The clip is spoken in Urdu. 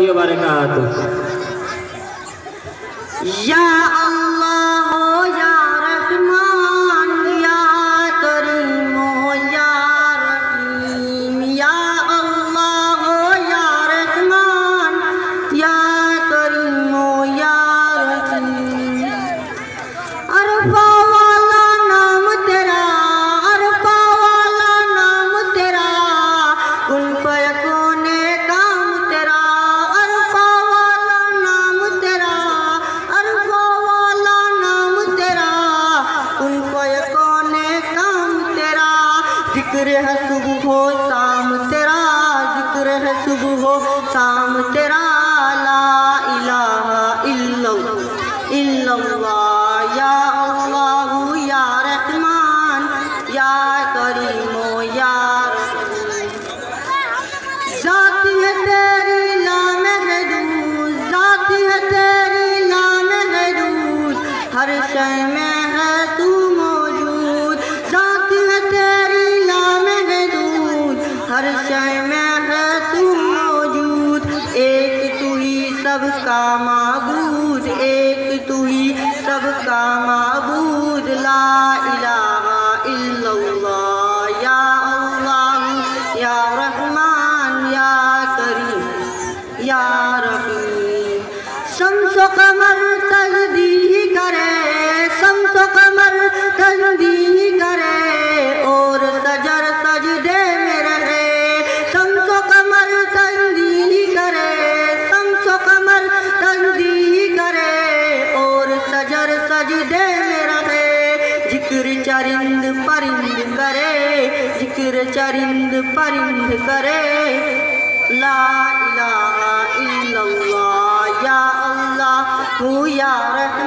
وبرکاتہ۔ یا اللہ یا رحمان یا کریم یا رحیم، یا اللہ یا رحمان یا کریم یا رحیم۔ عرفہ والا نام تیرا، عرفہ والا نام تیرا، کن فیکون کام تیرا، عرفہ والا نام تیرا، عرفہ والا نام تیرا، کن فیکون کام تیرا۔ ذکر ہے صبح و شام تیرا، ذکر ہے صبح و شام تیرا، لا الہ الا اللہ، یا اللہ یا رحمان یا کریم یا رحیم۔ ذات ہے تیری لامحدود، ذات ہے تیری لامحدود، ہر شے میں ہے تو موجود، ذات ہے تیری لامحدود، ہر شے میں ہے تو موجود۔ ایک تو ہی سب کا معبود، ایک تو ہی سب کا معبود، لا الہ الا اللہ، یا اللہ یا رحمان یا کریم یا رحیم۔ شمس و قمر تسبیح کرے، شمس و قمر تسبیح کرے، اور شجر سجدے میں رہے، شمس و قمر تسبیح کرے، شمس و قمر تسبیح کرے، اور شجر سجدے میں رہے۔ ذکر چرند پرند کرے، ذکر چرند پرند کرے، لا الہ الا اللہ، یا اللہ یا رحمان